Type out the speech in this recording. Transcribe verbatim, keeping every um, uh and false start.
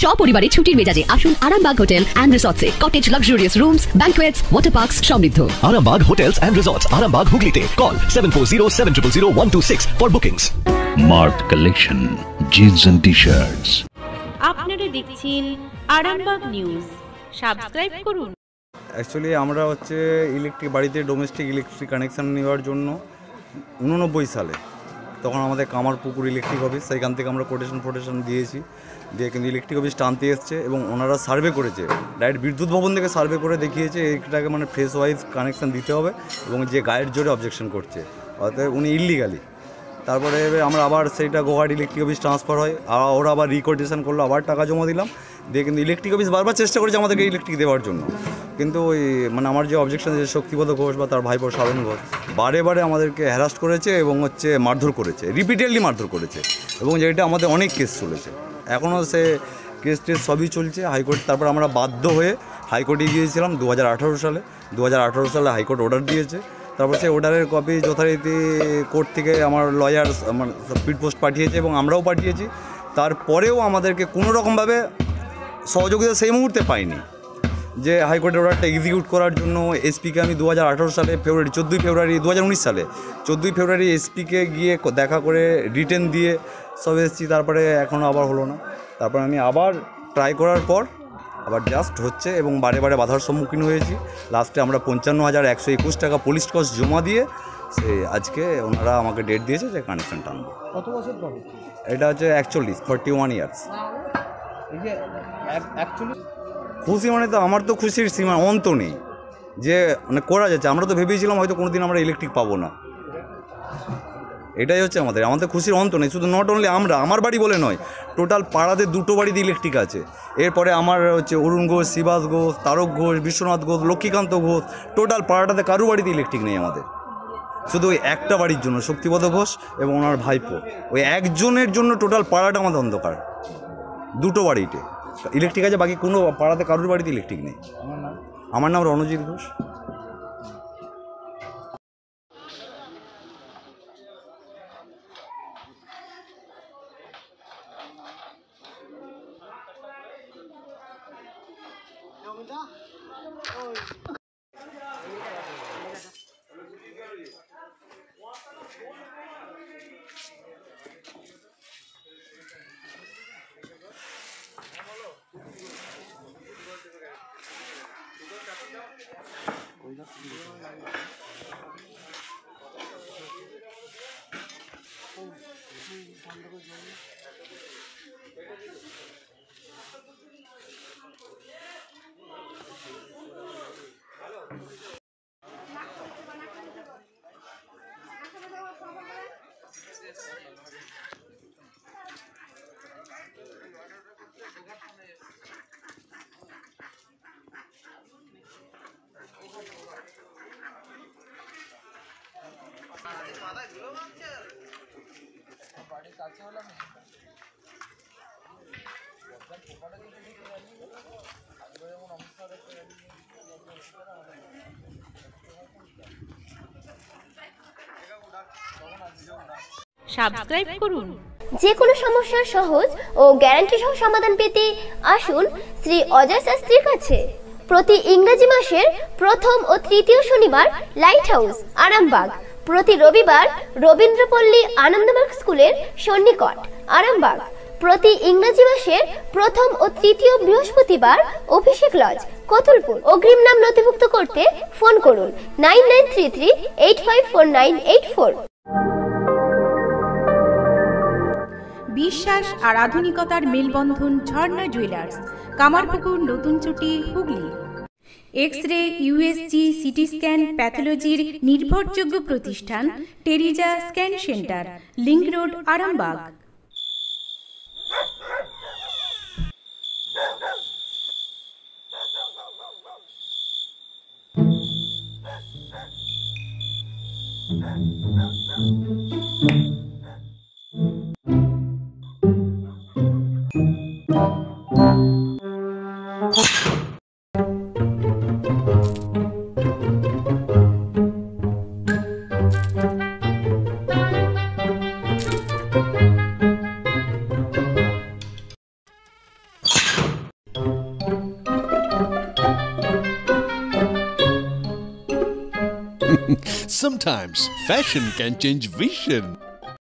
সপরিবারে ছুটির মেজাজে আসুন আরামবাগ হোটেল অ্যান্ড রিসর্টসে। Cottage, luxurious rooms, banquets, water parks সমৃদ্ধ। Arambagh Hotels and Resorts, Arambagh, Hooghly. Call seven four zero seven zero zero one two six for bookings. Mart Collection, jeans and t-shirts. আপনারা দেখছেন Arambagh news, subscribe করুন। Actually আমরা হচ্ছে electric বাড়িতে domestic electric connection নেওয়ার জন্য উননব্বই সালে তখন আমাদের কামারপুকুর ইলেকট্রিক অফিস, সেইখান থেকে আমরা কোটেশন ফোটেশন দিয়েছি, দিয়ে কিন্তু ইলেকট্রিক অফিস টানতে এসছে এবং ওনারা সার্ভে করেছে, ডাইরেক্ট বিদ্যুৎ ভবন থেকে সার্ভে করে দেখিয়েছে এটাকে মানে ফ্রেশ ওয়াইজ কানেকশান দিতে হবে এবং যে গায়ের জোরে অবজেকশন করছে অর্থাৎ উনি ইললিগালি। তারপরে আমরা আবার সেইটা গোহাটি ইলেকট্রিক অফিস ট্রান্সফার হয়, আর ওরা আবার রিকোটেশন করলো, আবার টাকা জমা দিলাম, দিয়ে কিন্তু ইলেকট্রিক অফিস বারবার চেষ্টা করেছে আমাদেরকে ইলেকট্রিক দেওয়ার জন্য, কিন্তু ওই মানে আমার যে অবজেকশন যে শক্তিপদ ঘোষ বা তার ভাইপো সাধন ঘোষ বারে বারে আমাদেরকে হ্যারাস্ট করেছে এবং হচ্ছে মারধর করেছে, রিপিটেডলি মারধর করেছে, এবং যেটা আমাদের অনেক কেস চলেছে, এখনও সে কেস টেস সবই চলছে হাইকোর্ট। তারপর আমরা বাধ্য হয়ে হাইকোর্টে গিয়েছিলাম দু হাজার আঠারো সালে দু হাজার আঠারো সালে হাইকোর্ট অর্ডার দিয়েছে। তারপর সেই অর্ডারের কপি যথারীতি কোর্ট থেকে আমার লয়ার আমার স্পিড পোস্ট পাঠিয়েছে এবং আমরাও পাঠিয়েছি। তারপরেও আমাদেরকে কোনো রকমভাবে সহযোগিতা সেই মুহূর্তে পাইনি যে হাইকোর্টের অর্ডারটা এক্সিকিউট করার জন্য। এসপিকে আমি দু হাজার আঠারো সালে ফেব্রুয়ারি চোদ্দোই ফেব্রুয়ারি দু হাজার উনিশ সালে চোদ্দোই ফেব্রুয়ারি এসপিকে গিয়ে দেখা করে রিটেন দিয়ে সব এসেছি, তারপরে এখনও আবার হলো না। তারপর আমি আবার ট্রাই করার পর আবার জাস্ট হচ্ছে এবং বারে বারে বাধার সম্মুখীন হয়েছি। লাস্টে আমরা পঞ্চান্ন হাজার একশো একুশ টাকা পুলিশ কস্ট জমা দিয়ে সে আজকে ওনারা আমাকে ডেট দিয়েছে যে কানেকশন টানবো। কত বছর পরে? এটা হচ্ছে একচল্লিশ ফর্টি ওয়ান ইয়ার্স। খুশি মানে তো আমার তো খুশির সীমা অন্ত নেই যে মানে করা যাচ্ছে। আমরা তো ভেবেছিলাম হয়তো কোনো দিন আমরা ইলেকট্রিক পাবো না, এটাই হচ্ছে আমাদের আমাদের খুশির অন্ত নেই। শুধু নট অনলি আমরা, আমার বাড়ি বলে নয়, টোটাল পাড়াতে দুটো বাড়িতে ইলেকট্রিক আছে। এরপরে আমার হচ্ছে অরুণ ঘোষ, শিবাস ঘোষ, তারক ঘোষ, বিশ্বনাথ ঘোষ, লক্ষ্মীকান্ত ঘোষ, টোটাল পাড়াটাতে কারো বাড়িতে ইলেকট্রিক নেই আমাদের। শুধু ওই একটা বাড়ির জন্য শক্তিপদ ঘোষ এবং ওনার ভাইপো, ওই একজনের জন্য টোটাল পাড়াটা আমাদের অন্ধকার। দুটো বাড়িতে ইলেকট্রিক আছে, বাকি কোনো পাড়াতে কারোর বাড়িতে ইলেকট্রিক নেই। আমার নাম রণজিৎ ঘোষ। সাবস্ক্রাইব করুন। যে কোনো সমস্যার সহজ ও গ্যারান্টি সহ সমাধান পেতে আসুন শ্রী অজয় শাস্ত্রীর কাছে। প্রতি ইংরেজি মাসের প্রথম ও তৃতীয় শনিবার লাইট হাউস আরামবাগ, প্রতি রবিবার রবীন্দ্রপল্লী আনন্দমার্গ স্কুলের সন্নিকট আরামবাগ, প্রতি ইংরেজি মাসের প্রথম ও তৃতীয় বৃহস্পতিবার অভিষেক লজ কতুলপুর। অগ্রিম নাম নথিভুক্ত করতে ফোন করুন nine nine three three eight five four nine eight four. বিশ্বাস আর আধুনিকতার মেলবন্ধন ঝর্ণা জুয়েলার্স, কামারপুকুর, নতুন চুটি, Hooghly. X ray, USG, CT scan, প্যাথোলজির নির্ভরযোগ্য প্রতিষ্ঠান Teresa scan centre, link road, Arambagh. Sometimes fashion can change vision.